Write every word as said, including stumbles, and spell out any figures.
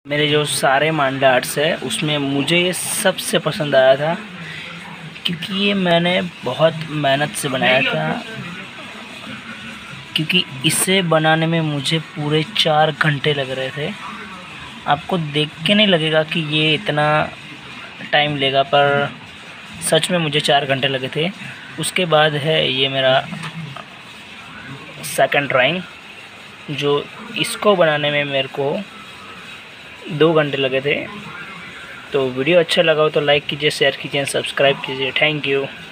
मेरे जो सारे मांडा आर्ट्स है उसमें मुझे ये सबसे पसंद आया था, क्योंकि ये मैंने बहुत मेहनत से बनाया था। क्योंकि इसे बनाने में मुझे पूरे चार घंटे लग रहे थे। आपको देख के नहीं लगेगा कि ये इतना टाइम लेगा, पर सच में मुझे चार घंटे लगे थे। उसके बाद है ये मेरा सेकंड ड्राइंग, जो इसको बनाने में मेरे को दो घंटे लगे थे। तो वीडियो अच्छा लगा हो तो लाइक कीजिए, शेयर कीजिए, सब्सक्राइब कीजिए। Thank you.